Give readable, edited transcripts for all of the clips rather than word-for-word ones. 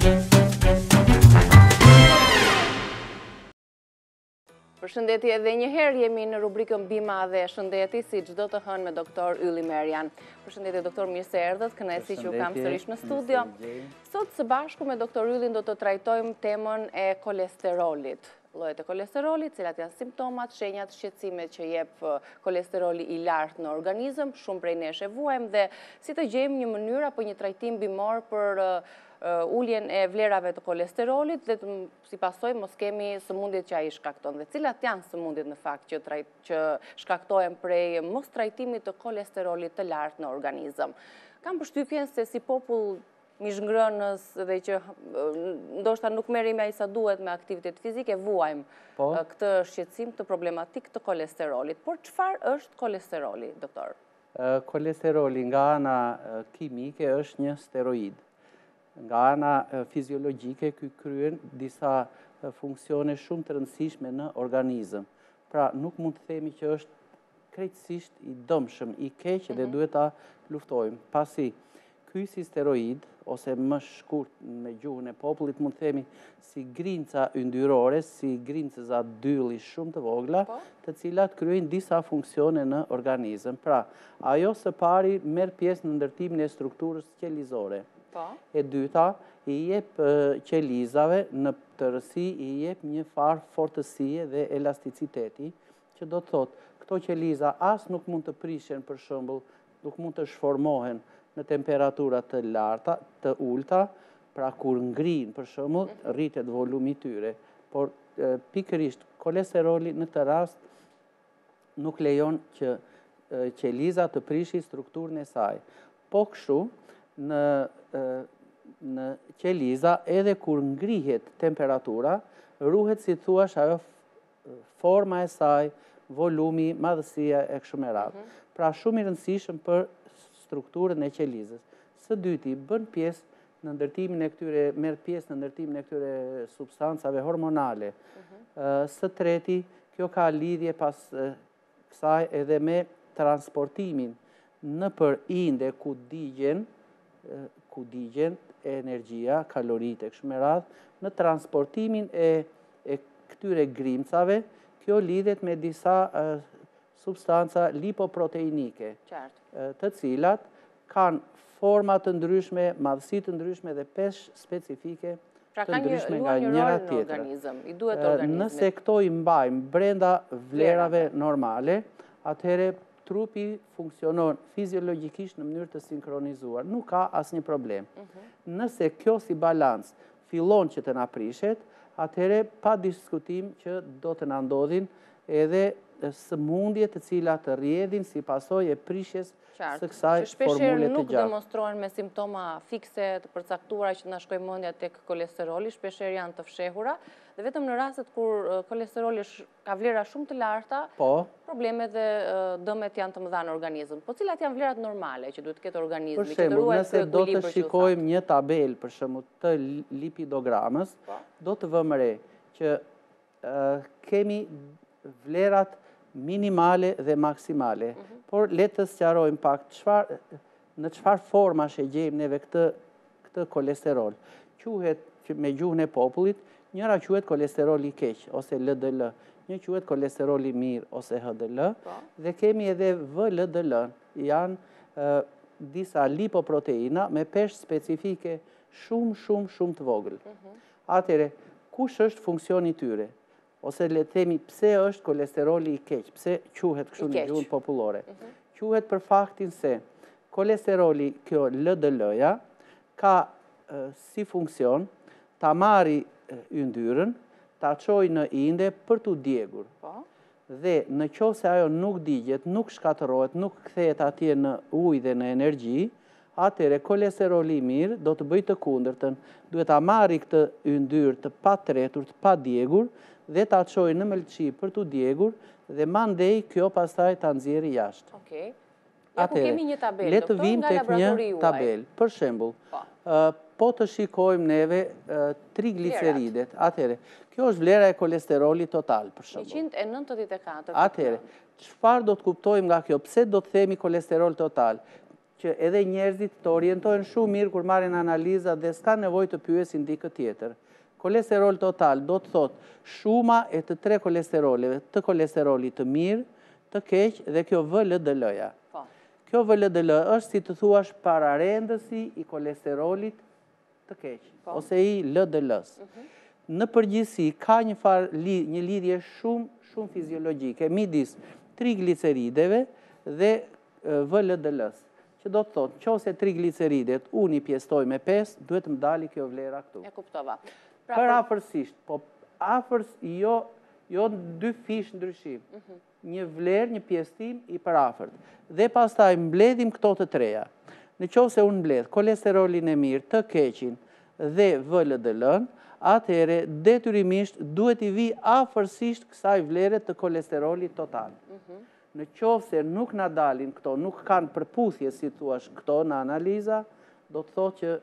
Përshëndetje edhe një herë jemi në rubrikën Bima dhe Shëndeti, si çdo të hënë me doktor Ylli Merian. Përshëndetje doktor, mirë se erdhët, kënaqësi që u kam sërish në studio. Sot së bashku me doktor Yllin do të trajtojmë temën e kolesterolit. Llojet e kolesterolit, cilat janë simptomat, shenjat, shqetësimet që jep kolesteroli i lartë në organizëm, shumë prej nesh e vuajmë dhe si të gjejmë një mënyrë apo një trajtim bimor për uljen e vlerave të kolesterolit dhe si pasojë mos kemi sëmundjet që ai shkakton. Dhe cilat janë sëmundjet në fakt që shkaktohen prej mos trajtimit të kolesterolit të lartë në organizëm. Kam përshtypjen se si popull mishëngrënës dhe që ndoshta nuk merremi aq sa duhet me aktivitet fizike, vuajmë këtë shqetësim të problematik të kolesterolit. Por çfarë është kolesteroli, doktor? Kolesteroli nga ana kimike është një steroid. Nga ana fiziologjike ky kryen disa funksione shumë të rëndësishme në organizëm. Pra nuk mund të themi që është krejtësisht i dëmshëm, i keq dhe duhet ta luftojmë. Pasi ky si steroid, ose më shkurt me gjuhën e popullit mund të themi si grinca yndyrore, si grincëza dylli shumë të vogla, të cilat kryejnë disa funksione në organizëm. Pra, ajo së pari merr pjesë në ndërtimin e strukturës qelizore. E dyta, i jep qelizave në tërësi i jep një farë fortësie dhe elasticiteti, që do të thotë, këto qeliza as nuk mund të prishen për shembull, nuk mund të shformohen në temperatura të larta, të ulta, pra kur ngrihen për shembull, rritet volumi i tyre. Por pikërisht kolesteroli në këtë rast nuk lejon që qeliza të prishi strukturën e saj. Po kështu në qeliza, edhe kur ngrihet temperatura, ruhet si thuash ajo forma e saj, volumi, madhësia e kështu me radhë. Pra shumë i rëndësishëm për strukturën e qelizës. Së dyti, bën pjesë në ndërtimin e këtyre, merr pjesë në ndërtimin e këtyre substancave hormonale. Së treti, kjo ka lidhje pas kësaj edhe me transportimin nëpër inde ku digjen energjia, kaloritë e kështu me radhë, në transportimin e këtyre grimcave, kjo lidhet me disa substanca lipoproteinike, të cilat kanë forma të ndryshme, madhësi të ndryshme dhe peshë specifike të ndryshme nga njëra tjetra. Nëse këto i mbajmë brenda vlerave normale, atëherë trupi funksionon fiziologjikisht në mënyrë të sinkronizuar. Nuk ka asnjë problem. Nëse kjo si balans fillon që të na prishet, atëherë pa diskutim që do të na ndodhin edhe sëmundje të cilat të rrjedhin si pasojë e prishjes së kësaj formule të gjatë. Shpeshherë nuk demonstrohen me simptoma fikse të përcaktuara që na shkojnë mendja tek kolesteroli, shpeshherë janë të fshehura dhe vetëm në rastet kur kolesteroli ka vlera shumë të larta, problemet dhe dëmet janë të mëdha në organizëm. Po cilat janë vlerat normale që duhet të ketë organizmi? Për shembull, nëse do të shikojmë një tabelë për shembull të lipidogramës, do të vëmë re që kemi vlerat minimale dhe maksimale. Por le të sqarojmë pak në çfarë formash e gjejmë neve këtë kolesterol. Quhet me gjuhën e popullit, njëra quhet kolesteroli i keq ose LDL, një quhet kolesteroli mirë ose HDL, dhe kemi edhe VLDL, janë disa lipoproteina me peshë specifike shumë të vogël. Atëre, kush është funksioni i tyre? Ose le të themi pse është kolesteroli i keq, pse quhet kështu në gjuhën popullore. Quhet për faktin se kolesteroli, kjo LDL-ja, ka si funksion ta marri yndyrën, ta çojë në inde për t'u djegur. Dhe në qoftë se ajo nuk digjet, nuk shkatërrohet, nuk kthehet atje në ujë dhe në energji, atëre kolesteroli i mirë do të bëjë të kundërtën. Duhet ta marri këtë yndyrë të patretur, të padjegur, dhe ta çojë në mëlçi për t'u djegur dhe mandej kjo pastaj ta nxjerrë jashtë. Okej. Ja ku kemi një tabelë, doktor, nga laboratori juaj. Tabelë, për shembull, po të shikojmë neve trigliceridet. Atëre, kjo është vlera e kolesterolit total, për shembull. 194. Atëre, çfarë do të kuptojmë nga kjo? Pse do të themi kolesterol total? që edhe njerëzit të orientojnë shumë mirë kur marrin analiza dhe s'ka nevojë të pyesin dikë tjetër. Kolesterol total do të thotë shuma e të tre kolesteroleve, të kolesterolit të mirë, të keq dhe kjo VLDL-ja. Kjo VLDL është si të thuash pararendësi i kolesterolit të keq, ose i LDL-s. Në përgjithësi ka një lidhje shumë fiziologjike midis triglicerideve dhe VLDL-s. Që do të thotë, nëse trigliceridet unë i pjestoj me 5, duhet më dali kjo vlera këtu. E kuptova. Për afërsisht, po jo dy fish ndryshim. Një vlerë, një pjestim i përafërt. Dhe pastaj mbledhim këto të treja. Në qovë se unë mbledh kolesterolin e mirë, të keqin dhe VLDL-n, atëhere detyrimisht duhet i vi afërsisht kësaj vlere të kolesterolit total. Në qovë se nuk na dalin këto, nuk kanë përputhje, si thuash, këto në analiza, do të thotë që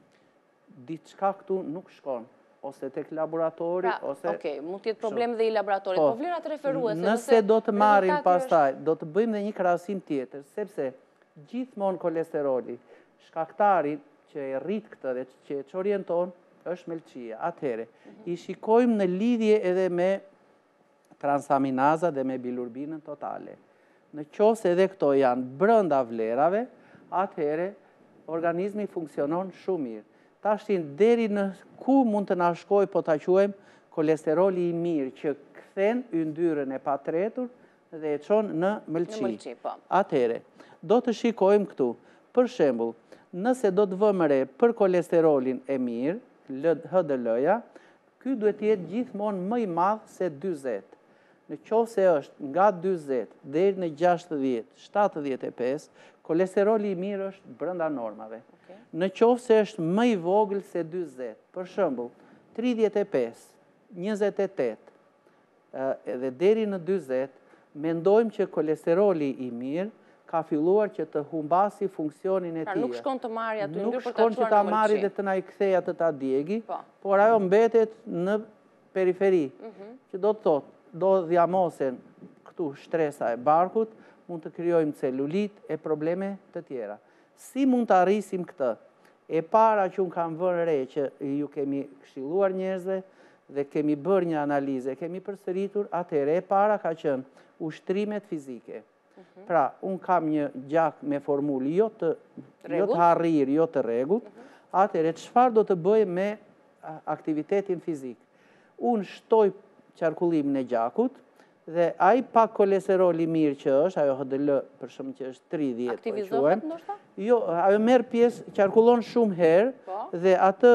diçka këtu nuk shkon, ose tek laboratori, ose... Okej, mund t'jetë problem dhe i laboratorit, po vlerat referuese... Nëse do të marim pastaj, do të bëjmë dhe një krahasim tjetër, sepse gjithmonë kolesteroli, shkaktari që e rrit këtë dhe që e orienton, është melçia. Atëhere, i shikojmë në lidhje edhe me transaminaza dhe me bilurbinën totale. Në qoftë se edhe këto janë brenda vlerave, atëhere organizmi funksionon shumë mirë. Tashtin deri në ku mund të na shkojë, po ta quajmë kolesteroli i mirë që kthen yndyrën e patretur dhe e çon në mëlçi. Atëhere, do të shikojmë këtu. Për shembull, nëse do të vëmë re për kolesterolin e mirë, HDL-ja, ky duhet të jetë gjithmonë më i madh se 40. Në qoftë se është nga 40 deri në 60, 75, kolesteroli i mirë është brenda normave. Në qoftë se është më i vogël se 40, për shembull, 35, 28, edhe deri në 40, mendojmë që kolesteroli i mirë ka filluar që të humbasi funksionin e tij. Nuk shkon të marrë aty nuk shkon që ta marrë dhe të na i kthej atë ta djegi, por ajo mbetet në periferi, që do të thotë, do dhjamosen këtu shtresa e barkut, mund të krijojmë celulit e probleme të tjera. Si mund të arrisim këtë? E para që unë kam vënë re që ju kemi këshilluar njerëzve dhe kemi bërë një analizë, kemi përsëritur, atëherë e para ka qenë ushtrimet fizike. Pra, unë kam një gjak me formulë jo të harrir, jo të rregullt, atëherë çfarë do të bëj me aktivitetin fizik? Unë shtoj qarkullimin e gjakut dhe ai pak kolesteroli mirë që është, ajo HDL për shkak që është 30, aktivizohet ndoshta? Jo, ajo merr pjesë, qarkullon shumë herë dhe atë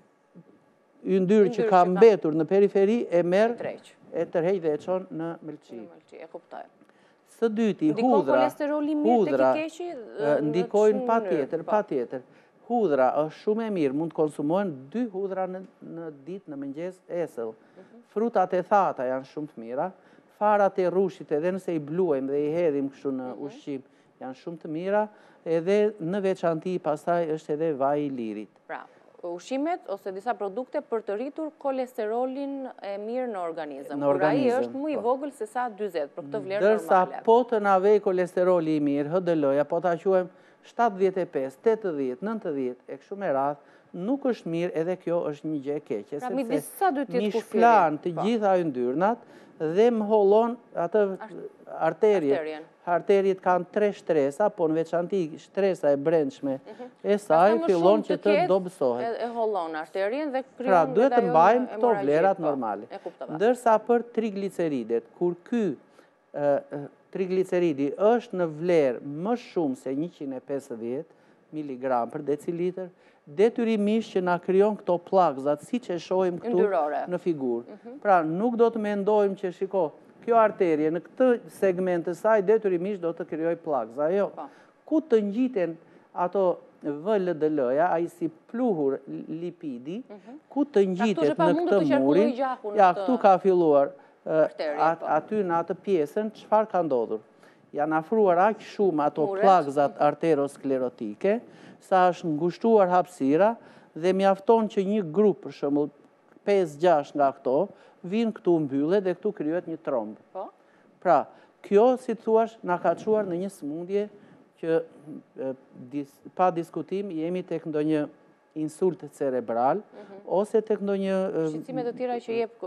yndyrë që ka mbetur në periferi e merr, e tërheq dhe e çon në mëlçi. E kuptoj. Së dyti, hudra ndikojnë patjetër. Hudra është shumë e mirë, mund të konsumohen 2 hudra në ditë në mëngjes esëll. Frutat e thata janë shumë të mira, farat e rrushit edhe nëse i bluajmë dhe i hedhim kështu në ushqim janë shumë të mira, edhe në veçanti pastaj është edhe vaji i lirit. Pra, ushqimet ose disa produkte për të rritur kolesterolin e mirë në organizëm. Por ai është më i vogël se sa 40 për këtë vlerë normale. Dërsa po të na vej kolesteroli i mirë, HDL-ja, po ta quajmë 75, 80, 90 e kështu me radhë, nuk është mirë, edhe kjo është një gjë e keqe. Pra midis sa duhet të jetë kufiri? Mishflan të gjitha yndyrnat dhe më hollon atë arterien. Arteriet kanë 3 shtresa, po në veçanti shtresa e brendshme e saj fillon që të dobësohet. E hollon arterien dhe krijon. Pra duhet të mbajmë këto vlerat normale. Ndërsa për trigliceridet, kur ky trigliceridi është në vlerë më shumë se 150 mg per decilitër, detyrimisht që na krijon këto pllakzat, siç e shohim këtu në figurë. Pra nuk do të mendojmë që shiko, kjo arterie në këtë segment të saj detyrimisht do të krijoj pllakza. Jo. Ku të ngjiten ato VLDL-ja, ai si pluhur lipidi, ku të ngjitet në këtë murin, ja këtu ka filluar aty në atë pjesën, çfarë ka ndodhur? Janë afruar aq shumë ato pllakzat arterosklerotike, sa është ngushtuar hapësira dhe mjafton që një grup, për shembull 5-6 nga këto, vinë këtu mbyllet dhe këtu krijohet një tromb. Pra, kjo, si thuash, na ka çuar në një sëmundje që pa diskutim jemi tek ndonjë insult cerebral, ose tek ndonjë shqetësime të tjera që jep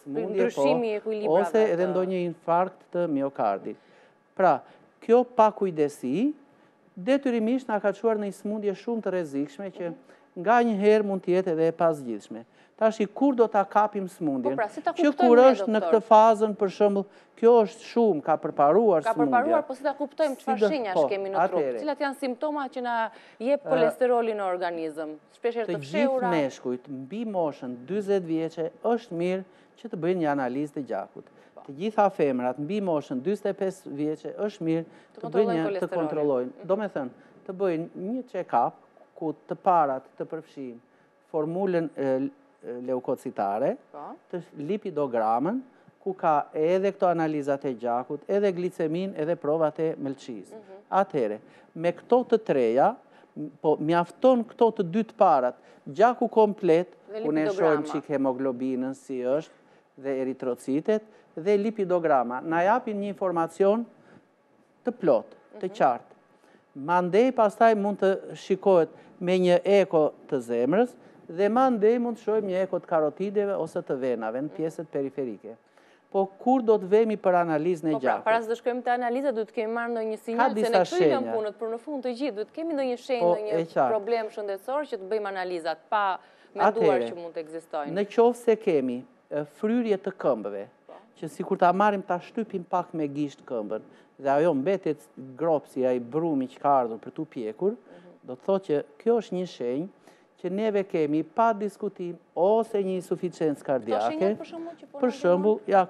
po, ndryshimi i ekuilibrave. Ose edhe ndonjë infarkt të miokardit. Pra, kjo pakujdesi detyrimisht na ka çuar në një sëmundje shumë të rrezikshme që nga një herë mund të jetë edhe e pasgjithshme. Tashi kur do ta kapim sëmundjen? Që kur është në këtë fazën, për shembull, kjo është shumë, ka përparuar sëmundja. Ka përparuar, po si ta kuptojmë çfarë shenjash kemi në trup? Cilat janë simptomat që na jep kolesteroli në organizm? Shpeshherë të fshehura. Të gjithë meshkujt mbi moshën 40 vjeçe është mirë që të bëjnë një analizë të gjakut. Të gjitha femrat mbi moshën 45 vjeçe është mirë të bëjnë të kontrollojnë. Do me thënë, të bëjnë një check-up ku të parat të përfshijnë formulën leukocitare, të lipidogramën, ku ka edhe këto analizat e gjakut, edhe glicemin, edhe provat e mëlçisë. Atëhere, me këto të treja, po mjafton këto të dy të parat, gjaku komplet, ku ne shohim çik hemoglobinën si është, dhe eritrocitet, dhe lipidograma. Na japin një informacion të plot, të qartë. Mandej pastaj mund të shikohet me një eko të zemrës, dhe mandej mund të shohim një eko të karotideve ose të venave në pjesët periferike. Po kur do të vemi për analizën e gjakut? Para se të shkojmë te analiza, duhet të kemi marrë ndonjë sinjal se ne këtu i lëm punët, por në fund të gjithë duhet të kemi ndonjë shenjë, ndonjë problem shëndetësor që të bëjmë analizat pa menduar që mund të ekzistojnë. Në qoftë se kemi fryrje të këmbëve, që sikur ta marrim ta shtypim pak me gisht këmbën, dhe ajo mbetet gropsi ai brumi që ka ardhur për tu pjekur, do të thotë që kjo është një shenjë që neve kemi pa diskutim ose një insuficiencë kardiake. Për shembull, ja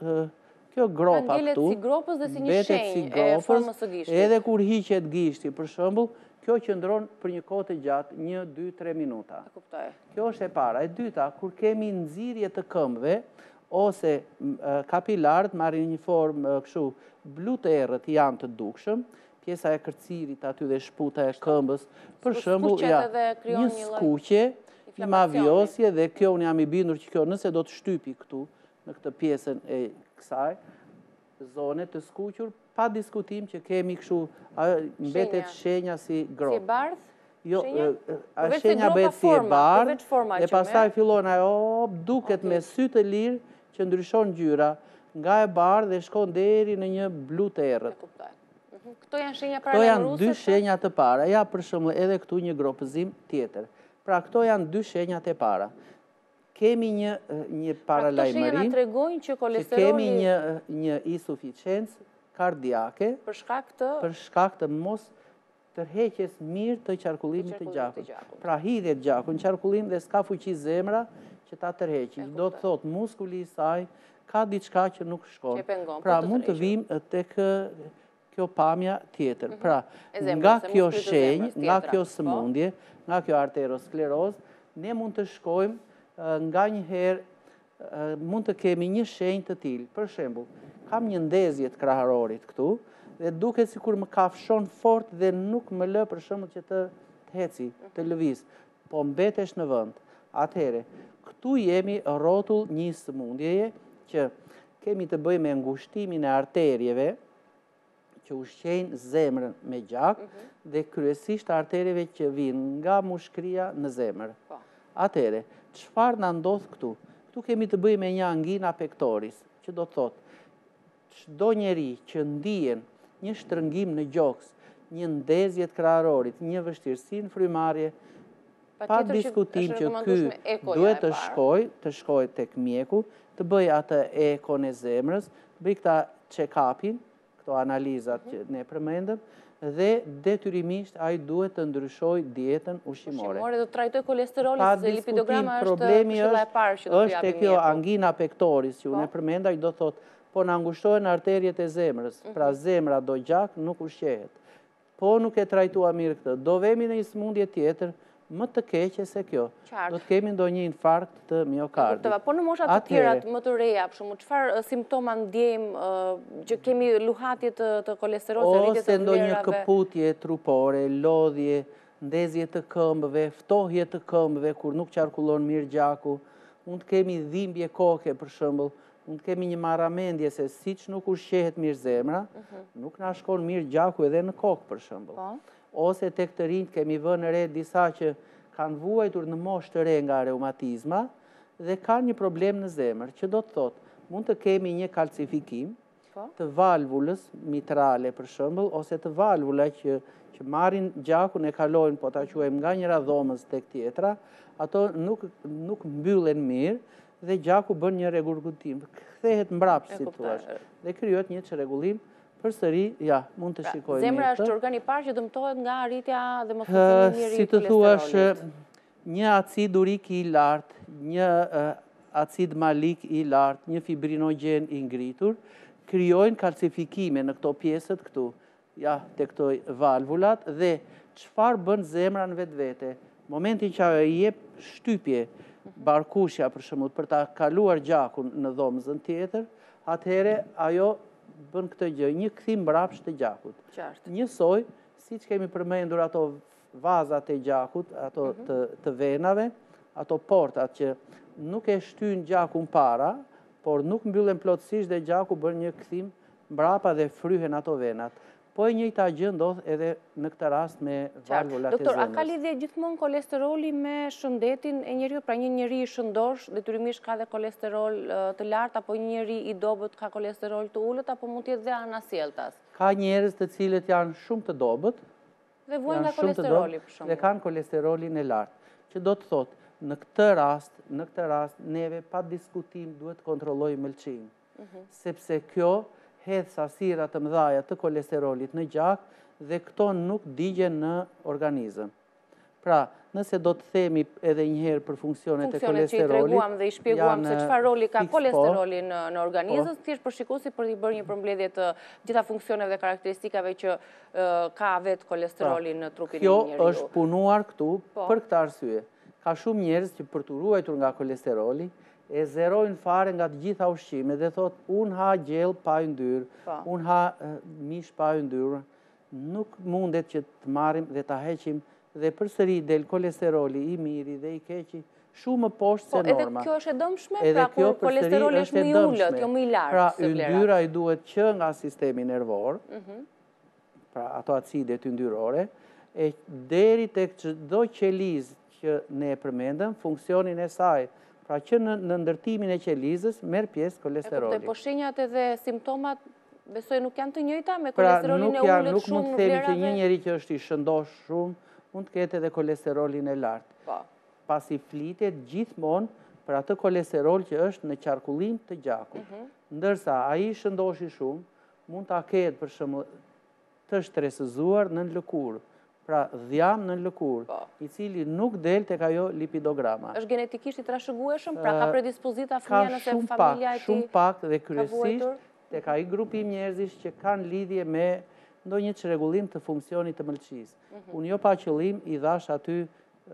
kjo gropa këtu, si gropës dhe si një shenjë e formës së gishtit. Edhe kur hiqet gishti, për shembull, kjo qëndron për një kohë të gjatë, 1, 2, 3 minuta. Kjo është e para. E dyta, kur kemi nxirje të këmbëve ose kapilarët marrin një formë kështu, blu të errët janë të dukshëm, pjesa e kërcirit aty dhe shputa e këmbës, për shembull, një skuqje, një mavjosje, dhe kjo unë jam i bindur që kjo nëse do të shtypi këtu, në këtë pjesën e kësaj, zone të skuqur, pa diskutim që kemi kështu, mbetet shenja si gropë. Si e bardhë? Jo, shenja bëhet si e bardhë, dhe pastaj fillon ajo, duket me sy të lirë që ndryshon ngjyra, nga e bardhë dhe shkon deri në një blu të errët. Këto janë shenja para lajmëruese? Këto janë dy shenja të para. Ja, për shembull, edhe këtu një gropëzim tjetër. Pra, këto janë dy shenjat e para. Kemi një paralajmërim. Pra, këto shenja na tregojnë që kolesteroli... Kemi një insuficiencë kardiake për shkak të mos tërheqjes mirë të qarkullimit të gjakut. Pra, hidhet gjaku në qarkullim dhe s'ka fuqi zemra që ta tërheqë. Do të thotë muskuli i saj ka diçka që nuk shkon. Pra, mund të vim tek kjo pamja tjetër. Pra, nga kjo shenjë, nga kjo sëmundje, nga kjo arteriosklerozë, ne mund të shkojmë nga një herë, mund të kemi një shenjë të tillë. Për shembull, kam një ndezje të kraharorit këtu, dhe duket sikur më kafshon fort dhe nuk më lë për shembull që të heci, të lëviz, po mbetesh në vend. Atëherë, këtu jemi rrotull një sëmundjeje që kemi të bëjmë me ngushtimin e arterieve, që ushqejnë zemrën me gjak, dhe kryesisht arterieve që vinë nga mushkëria në zemër. Atëherë, çfarë na ndodh këtu? Këtu kemi të bëjmë me një angina pectoris, që do të thotë, çdo njeri që ndihen një shtrëngim në gjoks, një ndezje të kraharorit, një vështirësi në frymarrje, pa diskutim që ky duhet të shkojë tek mjeku, të bëjë atë ekon e zemrës, të bëjë këta check-upin, këto analizat që ne përmendëm, dhe detyrimisht ai duhet të ndryshojë dietën ushqimore. Do të trajtoj kolesterolin, se lipidograma është këshilla e parë që do të japim. Është kjo angina pectoris që unë e përmenda, do thotë, po na ngushtohen arteriet e zemrës, pra zemra do gjak nuk ushqehet. Po nuk e trajtua mirë këtë, do vemi në një sëmundje tjetër, më të keqe se kjo. Do të kemi ndonjë infarkt të miokardit. Po në moshat të tjera më të reja, çfarë simptoma ndjejmë që kemi luhatje të kolesterolit, rritje të vlerave? Ose ndonjë këputje trupore, lodhje, ndezje të këmbëve, ftohje të këmbëve kur nuk qarkullon mirë gjaku, mund të kemi dhimbje koke për shembull, mund të kemi një marramendje se siç nuk ushqehet mirë zemra, nuk na shkon mirë gjaku edhe në kokë për shembull. Ose tek të rinjt kemi vënë re disa që kanë vuajtur në moshë të re nga reumatizma dhe kanë një problem në zemër, që do të thotë mund të kemi një kalcifikim të valvulës mitrale për shembull, ose të valvula që marrin gjakun e kalojnë, po ta quajmë nga njëra dhomës tek tjetra, ato nuk mbyllen mirë dhe gjaku bën një rregullim, kthehet mbrapsht si thua. Dhe krijohet një çrregullim përsëri, ja, mund të shikojmë. Zemra është organi i parë që dëmtohet nga arritja dhe mos funksionimi i kolesterolit. Si të thuash, një acid urik i lartë, një acid malik i lartë, një fibrinogen i ngritur, krijojnë kalcifikime në këto pjesët këtu, ja, të këto valvulat, dhe çfarë bën zemra në vetvete? Momentin që ajo i jep shtypje, barkushja për shembull, për ta kaluar gjakun në dhomën tjetër, atëherë ajo bën këtë gjë, një kthim mbrapsht të gjakut. Njësoj, siç kemi përmendur ato vazat e gjakut, ato të venave, ato portat që nuk e shtyn gjakun para, por nuk mbyllen plotësisht dhe gjaku bën një kthim mbrapa dhe fryhen ato venat. Po e njëjta gjë ndodh edhe në këtë rast me valvulat e zemrës. Doktor, a ka lidhje gjithmonë kolesteroli me shëndetin e njeriut? Pra një njeri i shëndosh detyrimisht ka dhe kolesterol të lartë, apo një njeri i dobët ka kolesterol të ulët, apo mund të jetë dhe anasjelltas? Ka njerëz të cilët janë shumë të dobët dhe vuajnë nga kolesteroli për shembull. Dhe kanë kolesterolin e lartë, që do të thotë në këtë rast neve pa diskutim duhet të kontrollojmë mëlçimin, sepse kjo hedh sasira të mëdha të kolesterolit në gjak dhe këto nuk digjen në organizëm. Pra, nëse do të themi edhe njëherë për funksionet e kolesterolit, funksionet që i treguam dhe i shpjeguam se çfarë roli ka kolesteroli në organizëm, thjesht për shikuesi për t'i bërë një përmbledhje të gjitha funksioneve dhe karakteristikave që ka vetë kolesteroli në trupin e njeriu. Kjo është punuar këtu për këtë arsye. Ka shumë njerëz që për të ruajtur nga kolesteroli e zerojnë fare nga të gjitha ushqimet dhe thot, unë ha gjell pa yndyrë, unë ha mish pa yndyrë, nuk mundet që të marrim dhe ta heqim dhe përsëri del kolesteroli i miri dhe i keqi shumë më poshtë se norma. Edhe kjo është e dëmshme, pra kur kolesteroli është më i ulët, jo më i lartë. Pra yndyra i duhet që nga sistemi nervor, pra ato acidet yndyrore, e deri tek çdo qelizë që ne e përmendëm, funksionin e saj. Pra që në ndërtimin e qelizës merr pjesë kolesteroli. Po shenjat edhe simptomat besoj nuk janë të njëjta me kolesterolin e ulët shumë në vlerave? Nuk mund të themi që një njeri që është i shëndosh shumë mund të ketë edhe kolesterolin e lartë. Pasi flitet gjithmonë për atë kolesterol që është në qarkullim të gjakut. Ndërsa ai i shëndoshi shumë mund ta ketë për shembull të stresëzuar në lëkurë. Pra dhjam në lëkurë, i cili nuk del tek ajo lipidograma. Është genetikisht i trashëgueshëm, pra ka predispozita fëmia nëse familja e tij? Shumë pak dhe kryesisht tek ai grupim njerëzish që kanë lidhje me ndonjë çrregullim të funksionit të mëlçisë. Unë jo pa qëllim i dhash aty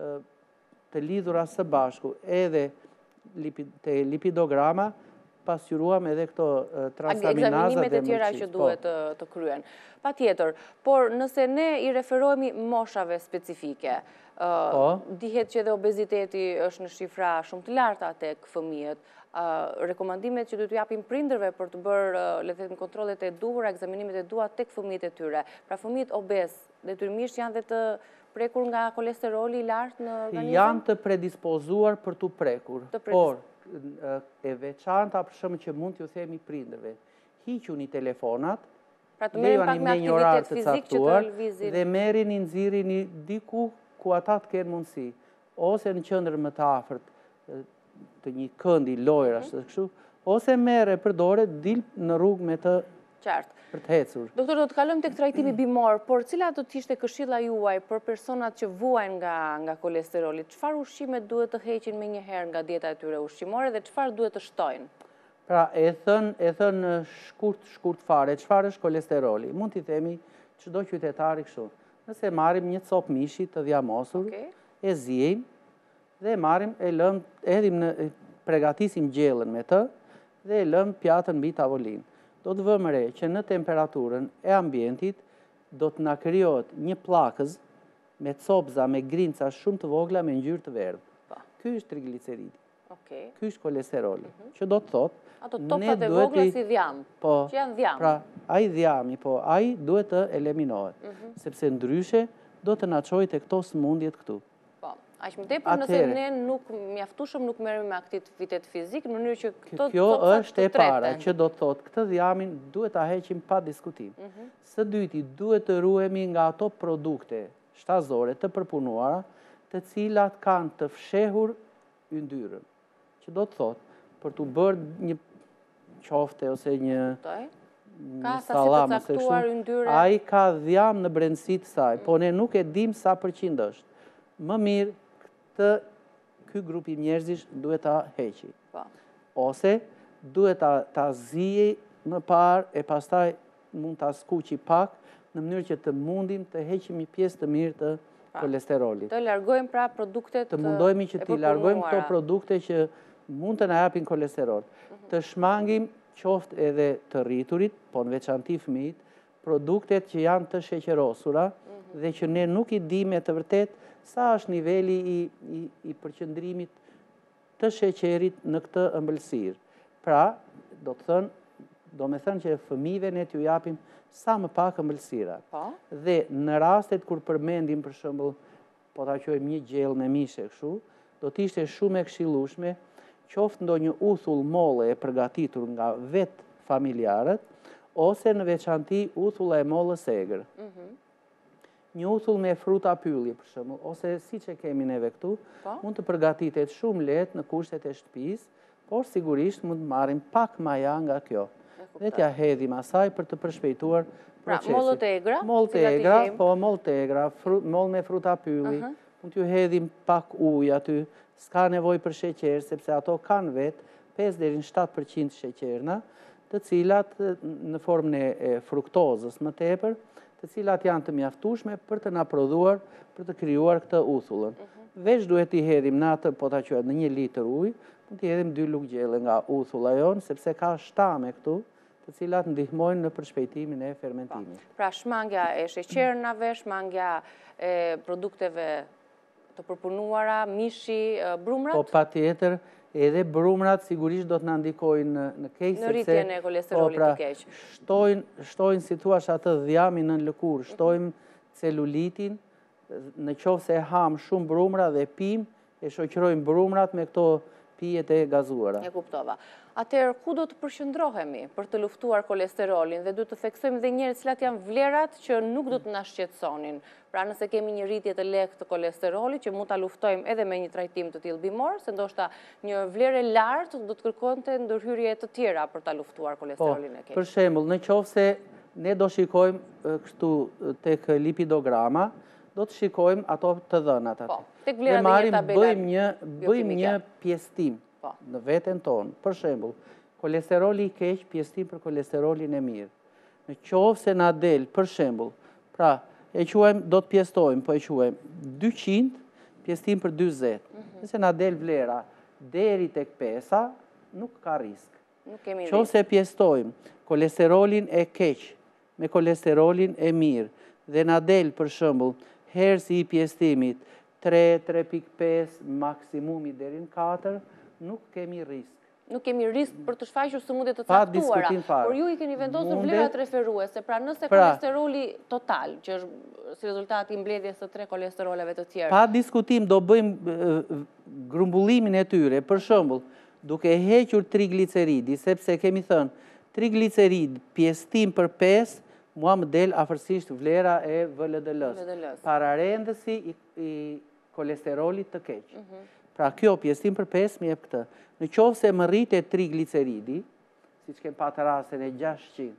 të lidhura së bashku edhe te lipidograma, pasqyruam edhe këto transaminazat dhe ekzaminimet e tjera që duhet të kryen. Patjetër, por nëse ne i referohemi moshave specifike, dihet që edhe obeziteti është në shifra shumë të larta tek fëmijët, rekomandimet që duhet t'u japim prindërve për të bërë le të themi kontrollet e duhura, ekzaminimet e duhura tek fëmijët e tyre. Pra fëmijët obez detyrimisht janë dhe të prekur nga kolesteroli i lartë në organizëm? Janë të predispozuar për t'u prekur, por e veçanta për shkak që mund t'ju themi prindërve, hiquni telefonat, lejoni me një orar të caktuar dhe merrini nxirrini diku ku ata të kenë mundësi, ose në qendër më të afërt të një këndi lojrash të kështu, ose merre përdore dil në rrugë me të për të ecur. Doktor, do të kalojmë tek trajtimi bimor, por cila do të ishte këshilla juaj për personat që vuajnë nga kolesteroli? Çfarë ushqime duhet të heqin menjëherë nga dieta e tyre ushqimore dhe çfarë duhet të shtojnë? Pra, e thën shkurt fare, çfarë është kolesteroli? Mund t'i themi çdo qytetari kështu. Nëse marrim një copë mishi të dhjamosur, e ziejmë dhe marrim e lëm, përgatisim gjellën me të dhe e lëm pjatën mbi tavolinë. Do të vëmë re që në temperaturën e ambientit do të na krijohet një pllakëz me copza, me grinca shumë të vogla me ngjyrë të verdhë. Ky është trigliceridi. Ky është kolesteroli, që do të thotë, ato topat e vogla si dhjam, që janë dhjam. Pra, ai dhjami, ai duhet të eliminohet, sepse ndryshe do të na çojë tek këto sëmundjet këtu. Po, aq më tepër nëse ne nuk mjaftueshëm nuk merremi me aktivitet fizik në mënyrë që këto kjo është e para që do të thotë këtë dhjamin duhet ta heqim pa diskutim. Së dyti, duhet të ruhemi nga ato produkte shtazore të përpunuara, të cilat kanë të fshehur yndyrën. Që do të thotë, për të bërë një qofte ose një salam ose kështu, ai ka dhjam në brendësi të saj, po ne nuk e dim sa përqind është. Më mirë ky grup i njerëzish duhet ta heqi. Ose duhet ta zihej më parë e pastaj mund ta skuqi pak në mënyrë që të mundim të heqim një pjesë të mirë të kolesterolit. Të largojmë pra produktet të mundohemi që t'i largojmë këto produkte që mund të na japin kolesterol. Të shmangim qoftë edhe të rriturit, po në veçanti fëmijët, produktet që janë të sheqerosura dhe që ne nuk i di me të vërtet sa është niveli i përqendrimit të sheqerit në këtë ëmbëlsirë. Pra, do me thënë që fëmijëve ne t'ju japim sa më pak ëmbëlsira. Dhe në rastet kur përmendim për shembull, po ta quajmë një gjellë me mishe kështu, do t'ishte shumë e këshillueshme qoftë ndonjë uthull molle e përgatitur nga vetë familjarët, ose në veçanti uthulla e mollës egër. Një uthull me fruta pylli, për shembull, ose siç e kemi neve këtu, mund të përgatitet shumë lehtë në kushtet e shtëpisë, por sigurisht mund të marrim pak maja nga kjo. Dhe t'ja hedhim asaj për të përshpejtuar procesin. Pra, mollët e egra? Mollët e egra, po mollët e egra, mollë me fruta pylli, mund t'ju hedhim pak ujë aty, s'ka nevojë për sheqer, sepse ato kanë vetë 5 deri në 7% sheqerna, të cilat në formën e fruktozës më tepër, të cilat janë të mjaftueshme për të na prodhuar, për të krijuar këtë uthullën. Veç duhet t'i hedhim në atë, po ta quajmë në 1 litër ujë, mund t'i hedhim 2 lugë gjelle nga uthulla jonë, sepse ka shtame këtu, të cilat ndihmojnë në përshpejtimin e fermentimit. Pra shmangja e sheqernave, shmangja e produkteve të përpunuara, mishi, brumrat? Po patjetër, edhe brumrat sigurisht do të na ndikojnë në keq, në rritjen e kolesterolit të keq. Shtojnë si thua atë dhjamin në lëkurë, shtojnë celulitin, në qoftë se ham shumë brumra dhe pim, e shoqërojmë brumrat me këto pijet e gazuara. E kuptova. Atëherë, ku do të përqendrohemi për të luftuar kolesterolin dhe duhet të theksojmë dhe njëherë cilat janë vlerat që nuk do të na shqetësonin. Pra nëse kemi një rritje të lehtë të kolesterolit që mund ta luftojmë edhe me një trajtim të tillë bimor, se ndoshta një vlerë e lartë do të kërkonte ndërhyrje të tjera për ta luftuar kolesterolin e keq. Për shembull, në qoftë se ne do shikojmë kështu tek lipidograma, do të shikojmë ato të dhënat aty. Dhe marrim, bëjmë një pjesëtim në veten tonë. Për shembull, kolesteroli i keq, pjesëtim për kolesterolin e mirë. Në qoftë se na del, për shembull, pra e quajmë, do të pjestojmë, po e quajmë 200, pjesëtim për 40. Nëse na del vlera deri tek 5, nuk ka risk. Qoftë se pjestojmë kolesterolin e keq me kolesterolin e mirë dhe na del, për shembull, hersi i pjesëtimit 3, 3.5, maksimumi deri në 4, nuk kemi risk. Nuk kemi risk për të shfaqur sëmundje të caktuara, por ju i keni vendosur vlerat referuese, pra nëse kolesteroli total, që është si rezultat i mbledhjes së 3 kolesteroleve të tjerë. Pa diskutim do bëjmë grumbullimin e tyre, për shembull, duke hequr trigliceridi, sepse kemi thënë, triglicerid pjesëtim për 5, mua më del afërsisht vlera e VLDL-s, pararendësi i kolesterolit të keq. Pra kjo pjesëtim për 5 më jep këtë. Në qoftë se më rritet trigliceridi, siç kem patë rastin e 600,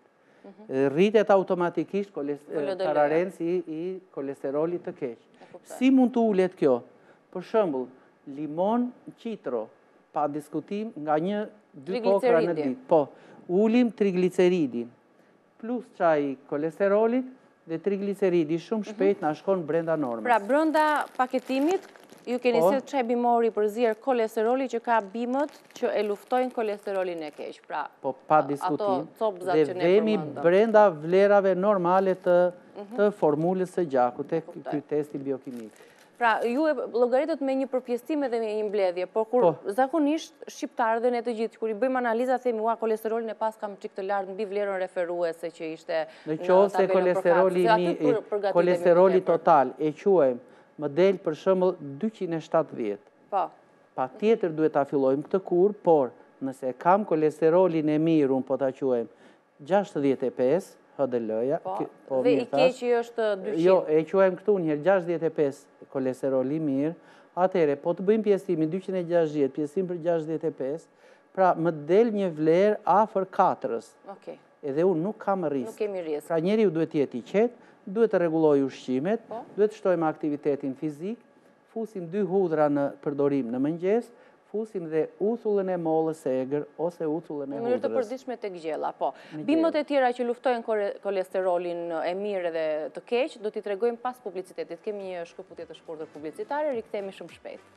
rritet automatikisht pararendësi i kolesterolit të keq. Si mund të ulet kjo? Për shembull, limon citro, pa diskutim nga 1-2 kokra në ditë. Po, ulim trigliceridin, plus çaj kolesterolit dhe trigliceridi shumë shpejt na shkon brenda normës. Pra brenda paketimit ju keni sjellë çaj bimori për zier kolesteroli që ka bimët që e luftojnë kolesterolin e keq. Pra, po pa diskutim. Ato copzat që ne vemi brenda vlerave normale të formulës së gjakut, tek ky testi biokimik. Pra, ju e llogaritët me një përpjestim edhe me një mbledhje, por kur zakonisht shqiptarët dhe ne të gjithë, kur i bëjmë analiza, themi, kolesterolin e pas kam çik të lartë mbi vlerën referuese që ishte në tabelën përkatëse. Kolesteroli total e quajmë më del për shembull 270. Po. Patjetër duhet ta fillojmë këtë kur, por nëse kam kolesterolin e mirë, unë po ta quajmë 65 HDL-ja. Dhe i keqi është 200. Jo, e quajmë këtu njëherë 65 kolesteroli mirë, atëre, po të bëjmë pjestimin 260, pjestim për 65, pra më del një vlerë afër 4-ës. Edhe unë nuk kam risk. Nuk kemi risk. Pra njeriu duhet jetë i qetë, duhet të rregullojë ushqimet, duhet të shtojmë aktivitetin fizik, fusim 2 hudhra në përdorim në mëngjes, fusim dhe uthullën e mollës së egër ose uthullën e hudhrës. Në mënyrë të përditshme tek gjella, po. Bimët e tjera që luftojnë kolesterolin e mirë dhe të keq, do t'i tregojmë pas publicitetit. Kemi një shkëputje të shkurtër publicitare, rikthehemi shumë shpejt.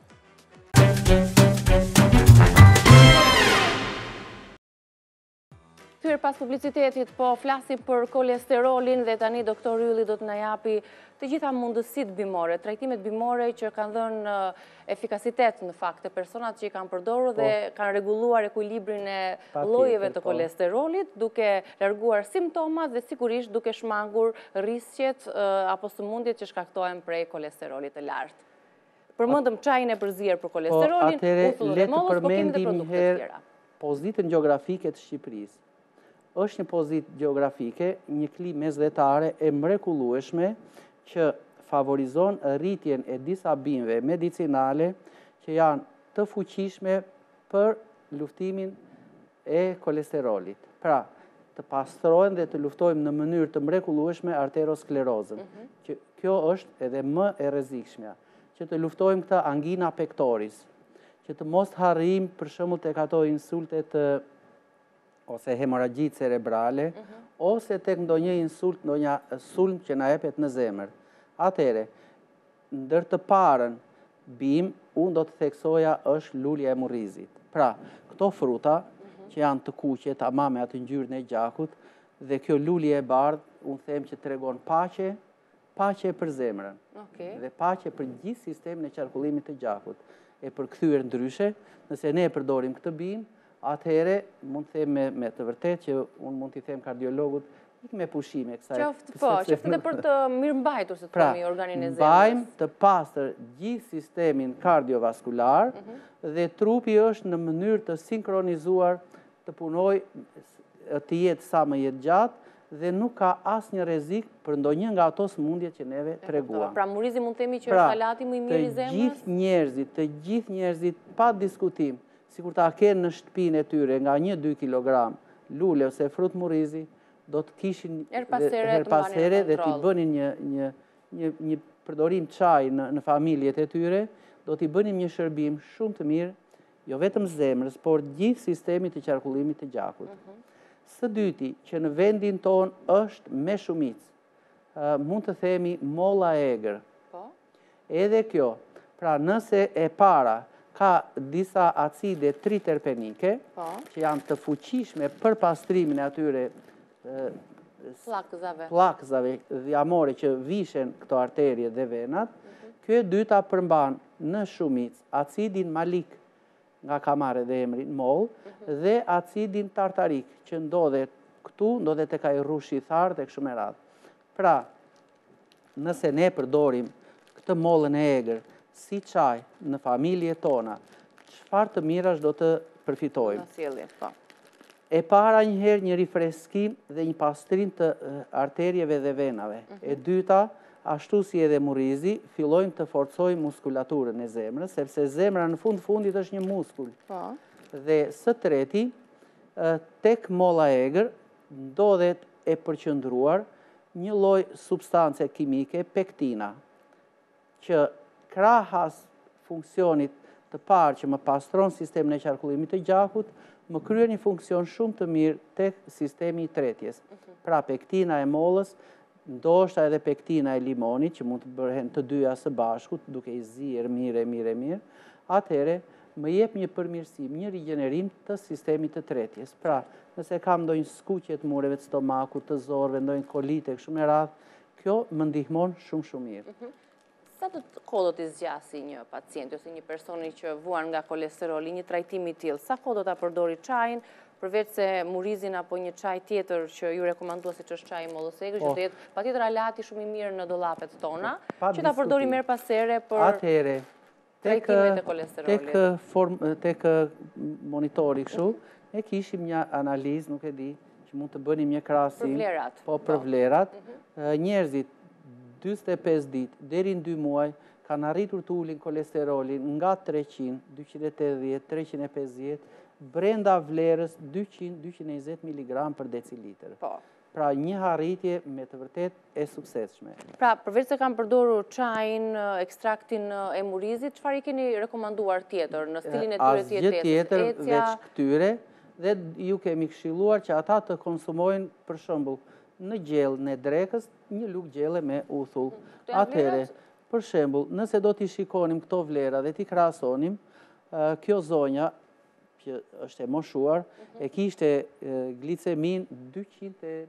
Kthyer pas publicitetit, po flasim për kolesterolin dhe tani doktor Ylli do të na japi të gjitha mundësitë bimore, trajtimet bimore që kanë dhënë efikasitet në fakt të personat që i kanë përdorur dhe kanë rregulluar ekuilibrin e llojeve të kolesterolit, duke larguar simptomat dhe sigurisht duke shmangur rrezikët apo sëmundjet që shkaktohen prej kolesterolit të lartë. Përmendëm çajin e përzier për kolesterolin, uthullën e mollës, po kemi edhe produkte të tjera. Pozitën gjeografike të Shqipërisë është një pozitë gjeografike, një klimë mesdhetare e mrekullueshme që favorizon rritjen e disa bimëve medicinale që janë të fuqishme për luftimin e kolesterolit. Pra, të pastrohen dhe të luftojmë në mënyrë të mrekullueshme arterosklerozën. Kjo është edhe më e rrezikshmja, që të luftojmë këtë angina pectoris, që të mos harrim për shembull tek ato insultet ose hemorragjit cerebrale, ose tek ndonjë insult, ndonjë sulm që na jepet në zemër. Atëre, ndër të parën bim, unë do të theksoja është lulja e murrizit. Pra, këto fruta që janë të kuqe, tamam me atë ngjyrën e gjakut, dhe kjo lulje e bardhë, unë them që tregon paqe, paqe për zemrën. Dhe paqe për gjithë sistemin e qarkullimit të gjakut. E përkthyer ndryshe, nëse ne e përdorim këtë bim, atëhere, mund të them me të vërtet që unë mund t'i them kardiologut, ik me pushime kësaj. Qoftë edhe për të mirëmbajtur, se të themi, organin e zemrës. Mbajmë të pastër gjithë sistemin kardiovaskular dhe trupi është në mënyrë të sinkronizuar të punojë, të jetë sa më jetë gjatë dhe nuk ka asnjë rrezik për ndonjë nga ato sëmundje që neve treguam. Pra murizi mund të themi që është alati më i mirë i zemrës? Të gjithë njerëzit pa diskutim, sikur ta kenë në shtëpinë e tyre nga 1-2 kg lule ose frut murrizi, do të kishin her pas here dhe t'i bënin një përdorim çaj në familjet e tyre, do t'i bënin një shërbim shumë të mirë, jo vetëm zemrës, por gjithë sistemit të qarkullimit të gjakut. Së dyti, që në vendin ton është me shumicë, mund të themi molla e egër. Edhe kjo, pra nëse e para ka disa acide triterpenike, që janë të fuqishme për pastrimin e atyre pllakëzave dhjamore që vishen këto arterje dhe venat, kjo e dyta përmban në shumicë acidin malik, nga ka marrë dhe emrin moll, dhe acidin tartarik, që ndodhet këtu, ndodhet tek ai rrushi i tharë dhe kështu me radhë. Pra, nëse ne përdorim këtë mollën e egër si çaj në familjet tona, çfarë të mirash do të përfitojmë. E para njëherë një rifreskim dhe një pastrim të arterjeve dhe venave. E dyta, ashtu si edhe murrizi, fillojmë të forcojmë muskulaturën e zemrës, sepse zemra në fundit është një muskull. Dhe së treti, tek molla e egër ndodhet e përqendruar një lloj substance kimike, pektina, që krahas funksionit të parë që më pastron sistemin e qarkullimit të gjakut, më kryen një funksion shumë të mirë tek sistemi i tretjes. Pra pektina e mollës, ndoshta edhe pektina e limonit, që mund të bëhen të dyja së bashku, duke i zier mirë, atëhere më jep një përmirësim, një rigjenerim të sistemit të tretjes. Pra, nëse kam ndonjë skuqje të mureve të stomakut, të zorëve, ndonjë kolite, kështu me radhë, kjo më ndihmon shumë mirë. Sa të kohë do t'i zgjasi një pacienti ose një personi që vuan nga kolesteroli, një trajtimi tillë, sa kohë do ta përdori çajin, përveç se murizin apo një çaj tjetër që ju rekomandua siç është çaji mollosegër, që do jetë patjetër alati shumë i mirë në dollapet tona, që ta përdori merr pas here për trajtimet e kolesterolit. Tek monitori kështu, ne kishim një analizë, nuk e di, që mund të bënim një krahasim. Për vlerat. Po, për vlerat. Njerëzit 45 ditë deri në 2 muaj kanë arritur të ulin kolesterolin nga 300, 280, 350, brenda vlerës 200-220 mg për decilitër. Po. Pra një arritje me të vërtet e suksesshme. Pra, përveç se kam përdorur çajin, ekstraktin e murizit, çfarë i keni rekomanduar tjetër në stilin e tyre të jetesës? Asgjë tjetër veç këtyre, dhe ju kemi këshilluar që ata të konsumojnë për shembull në gjellë në drekës një lugë gjelle me uthull. Atëherë, për shembull, nëse do t'i shikonim këto vlera dhe t'i krahasonim, kjo zonja që është e moshuar, e kishte glicemin 280.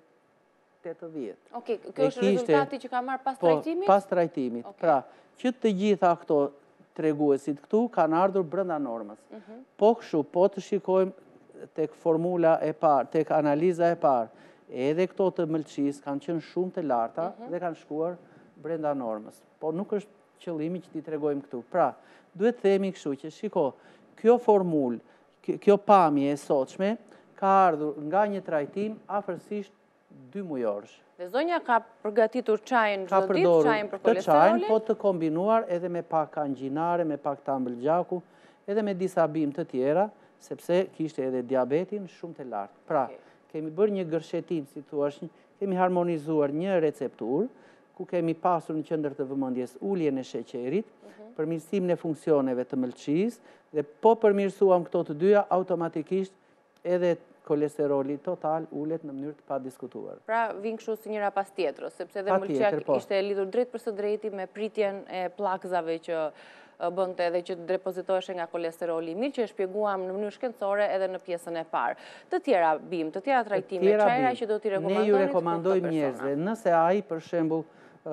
Okej, kjo është rezultati që ka marrë pas trajtimit? Po, pas trajtimit. Pra, që të gjitha këto treguesit këtu kanë ardhur brenda normës. Po kështu, po të shikojmë tek formula e parë, tek analiza e parë, edhe këto të mëlçisë kanë qenë shumë të larta dhe kanë shkuar brenda normës. Po nuk është qëllimi që t'i tregojmë këtu. Pra, duhet themi kështu që shiko, kjo formulë, kjo pamje e sotshme ka ardhur nga një trajtim afërsisht 2 mujorësh. Dhe zonja ka përgatitur çajin çdo ditë, çajin për kolesterolin? Të çajin, po të kombinuar edhe me pak angjinare, me pak tambëlgjaku, edhe me disa bimë të tjera, sepse kishte edhe diabetin shumë të lartë. Pra, kemi bërë një gërshetim, si thuash, kemi harmonizuar një receptur, ku kemi pasur në qendër të vëmendjes uljen e sheqerit, përmirësimin e funksioneve të mëlçisë, dhe po përmirësuam këto të dyja, automatikisht edhe kolesteroli total ulet në mënyrë të padiskutuar. Pra, vinë kështu si njëra pas tjetrës, sepse edhe mëlçia ishte lidhur drejt për së drejti me pritjen e pllakëzave që bënte edhe që depozitoheshe nga kolesteroli i mirë, që e shpjeguam në mënyrë shkencore edhe në pjesën e parë. Të tjera bimë, të tjera trajtime, çajra që do t'i rekomandoni? Ne ju rekomandojmë njerëzve, nëse ai për shembull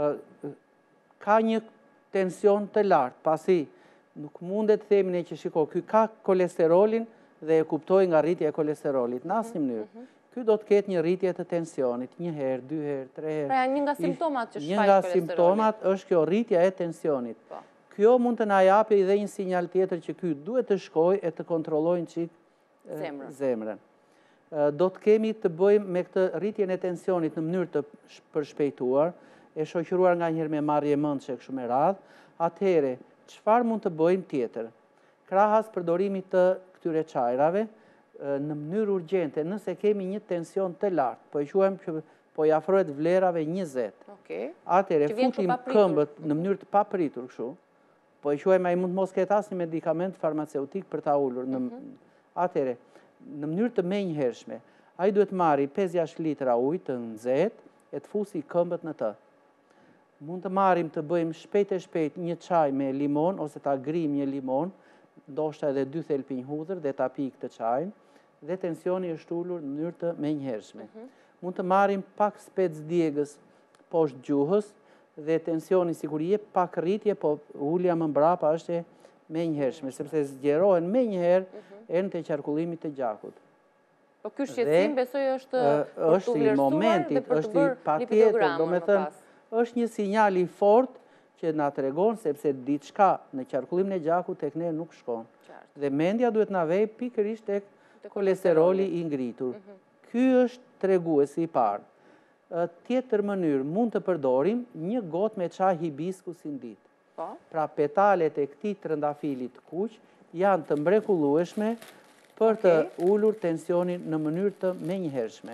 ka një tension të lartë, pasi nuk mundet themi ne që shiko, ky ka kolesterolin dhe e kuptoj nga rritja e kolesterolit në asnjë mënyrë. Ky do të ketë një rritje të tensionit, 1 herë, 2 herë, 3 herë. Pra një nga simptomat që shfaq kolesterolin. Një nga simptomat është kjo rritja e tensionit. Kjo mund të na japë edhe një sinjal tjetër që ky duhet të shkojë e të kontrollojë çik zemrën. Do të kemi të bëjmë me këtë rritjen e tensionit në mënyrë të përshpejtuar, e shoqëruar nganjëherë me marrje mendshë kështu me radhë. Atëherë, çfarë mund të bëjmë tjetër? Krahas përdorimit të këtyre çajrave në mënyrë urgjente, nëse kemi një tension të lartë, po e quajmë që po i afrohet vlerave 20. Atëherë futim këmbët në mënyrë të papritur kështu. Po e quajmë ai mund mos ketë asnjë medikament farmaceutik për ta ulur. Atëherë, në mënyrë të menjëhershme, ai duhet marrë 5-6 litra ujë të nxehtë e të fusi këmbët në të. Mund të marrim të bëjmë shpejt e shpejt një çaj me limon ose ta grim një limon, ndoshta edhe 2 thelpinj hudhër dhe ta pij këtë çajin, dhe tensioni është ulur në mënyrë të menjëhershme. Mund të marrim pak spec djegës poshtë gjuhës dhe tensioni sikur jep pak rritje, po ulja më mbrapa është e menjëhershme, sepse zgjerohen menjëherë enët e qarkullimit të gjakut. Po ky shqetësim besoj është për të vlerësuar dhe për të bërë lipidogramën më pas. Është një sinjal i fortë që na tregon sepse diçka në qarkullimin e gjakut tek ne nuk shkon. Dhe mendja duhet na vej pikërisht tek kolesteroli i ngritur. Ky është treguesi i parë. Tjetër mënyrë mund të përdorim një gotë me çaj hibiskusi në ditë. Pra petalet e këtij trëndafilit kuq janë të mrekullueshme për të ulur tensionin në mënyrë të menjëhershme.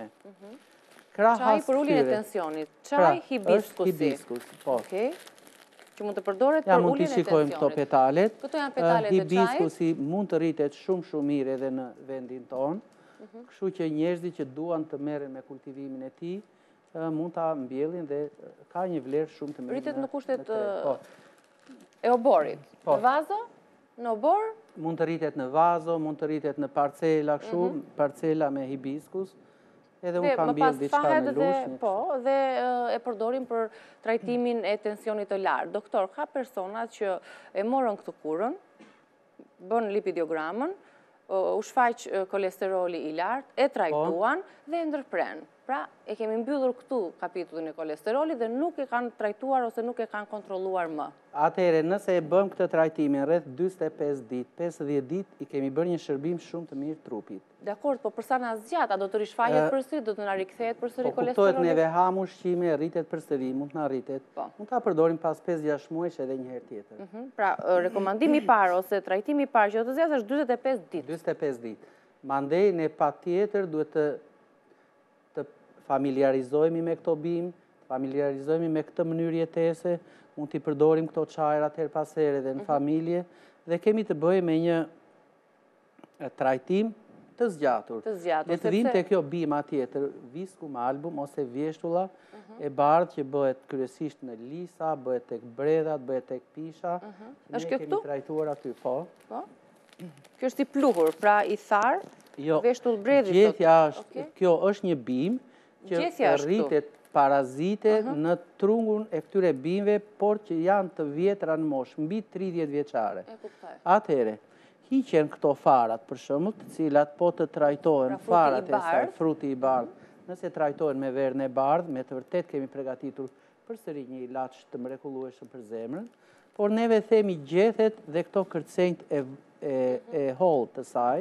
Çaj për uljen e tensionit, çaj hibiskusi. Hibiskus, po. Që mund të përdoret për uljen e tensionit. Ja mund t'i shikojmë këto petalet. Këto janë petalet e çajit. Hibiskusi mund të rritet shumë mirë edhe në vendin tonë. Kështu që njerëzit që duan të merren me kultivimin e tij mund ta mbjellin dhe ka një vlerë shumë të mirë. Rritet në kushtet e oborit. Në vazo? Në obor? Mund të rritet në vazo, mund të rritet në parcela kështu, parcela me hibiskus. edhe unë kam bjellë diçka në lush. Po, dhe e përdorim për trajtimin e tensionit të lartë. Doktor, ka personat që e morën këtë kurën, bën lipidiogramën, u shfaq kolesteroli i lartë, e trajtuan dhe e ndërpren. Pra, e kemi mbyllur këtu kapitullin e kolesterolit dhe nuk e kanë trajtuar ose nuk e kanë kontrolluar më. Atëhere, nëse e bëm këtë trajtimin rreth 45 ditë, 50 ditë, i kemi bërë një shërbim shumë të mirë trupit. Dakor, po përsa na zgjat, a do të rishfajet përsëri, do të na rikthehet përsëri kolesterolit? Po kuptohet neve ham ushqime, rritet përsëri, mund të na rritet. Mund ta përdorim pas 5-6 muajsh edhe një herë tjetër. Pra, rekomandimi i parë ose trajtimi i parë që do të zgjasë është 45 ditë. 45 ditë. Mandej ne patjetër duhet të familiarizohemi me këto bimë, familiarizohemi me këtë mënyrë jetese, mund t'i përdorim këto çajrat her pas here dhe në familje, dhe kemi të bëjmë me një trajtim të zgjatur. Le të vim të kjo bima tjetër, viskum album ose vjeshtulla e bardhë që bëhet kryesisht në lisa, bëhet tek bredhat, bëhet tek pisha. Është kjo këtu? Ne kemi trajtuar aty, po. Kjo është i pluhur, pra i tharë, veshtull bredhi. Gjetja është, kjo është një bimë që rritet parazite në trungun e këtyre bimëve, por që janë të vjetra në moshë, mbi 30 vjeçare. Atëhere, hiqen këto farat, për shembull, të cilat po të trajtohen farat e saj, fruti i bardhë, nëse trajtohen me verën e bardhë, me të vërtet kemi përgatitur përsëri një ilaç të mrekullueshëm për zemrën, por neve themi gjethet dhe këto kërcenjt e hollë të saj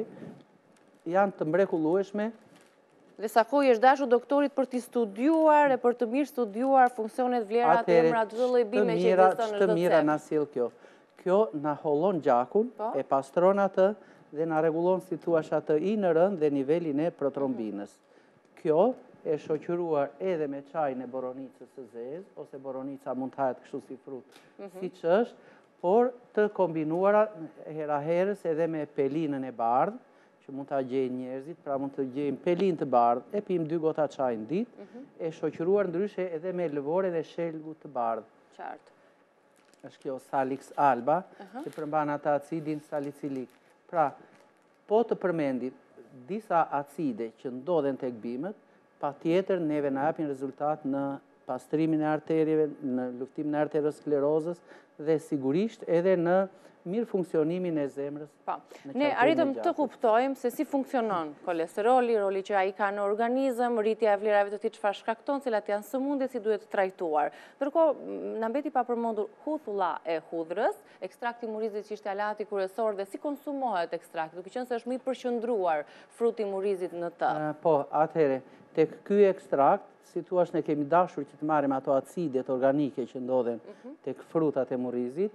janë të mrekullueshme. Dhe sa kohë është dashur doktorit për t'i studiuar e për të mirë studiuar funksionet, vlerat, emrat, çdo lloj bime që ekziston në çdo të mira na sjell kjo. Kjo na hollon gjakun, e pastron atë dhe na rregullon si thua atë INR-n dhe nivelin e protrombinës. Kjo e shoqëruar edhe me çajin e boronicës së zezë, ose boronica mund të hahet kështu si frut, siç është, por të kombinuara hera herës edhe me pelinën e bardhë, që mund të gjejnë njerëzit, pra mund të gjejnë pelin të bardhë, e pim 2 gota çaj në ditë, e shoqëruar ndryshe edhe me lëvore dhe shelgu të bardhë. Qartë. Është kjo Salix alba, që përmban ata acidin salicilik. Pra, po të përmendit disa acide që ndodhen tek bimët, patjetër neve na japin rezultat në pastrimin e arterieve, në luftimin e arteriosklerozës dhe sigurisht edhe në mirë funksionimin e zemrës. Ne arritëm të kuptojmë se si funksionon kolesteroli, roli që ai ka në organizëm, rritja e vlerave të tij çfarë shkakton, cilat janë sëmundjet, si duhet trajtuar. Ndërkohë, na mbeti pa përmendur huthulla e hudhrës, ekstrakti i murizit që ishte alati kryesor dhe si konsumohet ekstrakti, duke qenë se është më i përqendruar fruti i murizit në të. Po, atëherë, tek ky ekstrakt, si thua, ne kemi dashur që të marrim ato acidet organike që ndodhen tek frutat e murizit,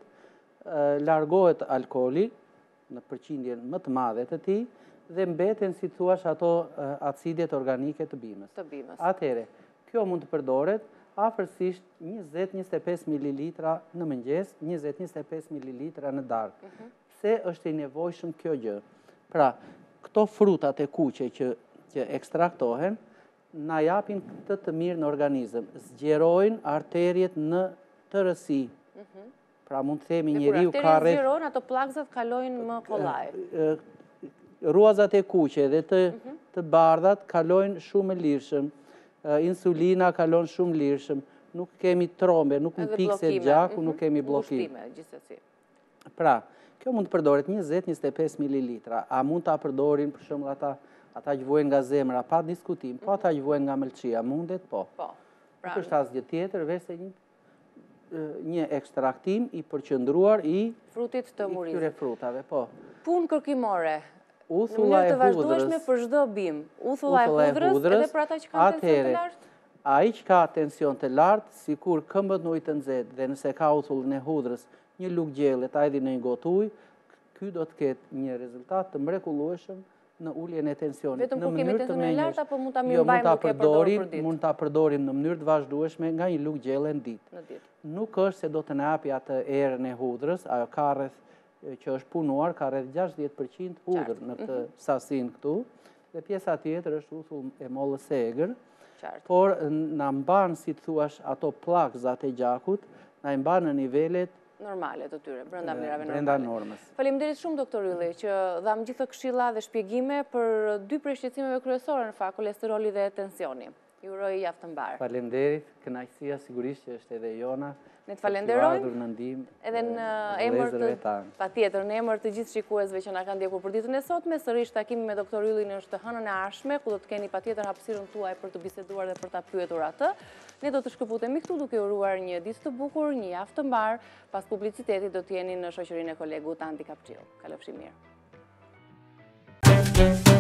largohet alkooli në përqindjen më të madhe të tij dhe mbeten, si thuash, ato acidet organike të bimës. Atëherë, kjo mund të përdoret afërsisht 20-25 ml në mëngjes, 20-25 ml në darkë. Pse është i nevojshëm kjo gjë? Pra, këto frutat e kuqe që ekstraktohen, na japin këtë të mirë në organizëm, zgjerojnë arteriet në tërësi. Pra mund të themi njeriu ka rreth... Zgjerojnë, ato pllakzat kalojnë më kollaj. Ruazat e kuqe dhe të bardhat kalojnë shumë lirshëm. Insulina kalon shumë lirshëm. Nuk kemi trombe, nuk më pikse gjaku, nuk kemi bllokim. Pra, kjo mund të përdoret 20-25 ml. A mund ta përdorin për shembull ata që vuajnë nga zemra pa diskutim, po ata që vuajnë nga mëlçia, mundet, po. Nuk është asgjë tjetër veçse një ekstraktim i përqendruar i frutit të murizit. Këtyre frutave, po. Punë kërkimore. Uthulla e hudhrës. Në mënyrë të vazhdueshme për çdo bimë. Uthulla e hudhrës edhe për ata që kanë tension të lartë. Ai që ka tension të lartë, sikur këmbët në ujë të nxehtë dhe nëse ka uthullën e hudhrës, një lugë gjelle ta hedhë në një gotë ujë, ky do të ketë një rezultat të mrekullueshëm në uljen e tensionit. Vetëm kur kemi tension të lartë apo mund ta mirëmbajmë duke përdorur për ditë? Mund ta përdorim në mënyrë të vazhdueshme nga një lugë gjelle në ditë. Nuk është se do të na japi atë erën e hudhrës, ajo ka rreth që është punuar, ka rreth 60% hudhër në këtë sasinë këtu, dhe pjesa tjetër është uthull e mollës së egër, por na mban, si thuash, ato pllakzat e gjakut, na i mban në nivelet normale të tyre, brenda vlerave normale. Brenda normës. Faleminderit shumë, doktor Ylli, që dham gjithë këshilla dhe shpjegime për dy prej shqetësimeve kryesore në fakt, kolesteroli dhe tensioni. Ju uroj javë të mbarë. Faleminderit, kënaqësia sigurisht që është edhe jona. Ne të falenderojmë në ndihmë edhe në emër të patjetër, në emër të gjithë shikuesve që na kanë ndjekur për ditën e sotme, sërish takimi me doktor Yllin është hënën e ardhshme, ku do të keni patjetër hapësirën tuaj për të biseduar dhe për ta pyetur atë. Ne do të shkëputemi këtu duke uruar një ditë të bukur, një javë të mbarë, pas publicitetit do të jeni në shoqërinë e kolegut Andi Kapçill. Kalofshi mirë.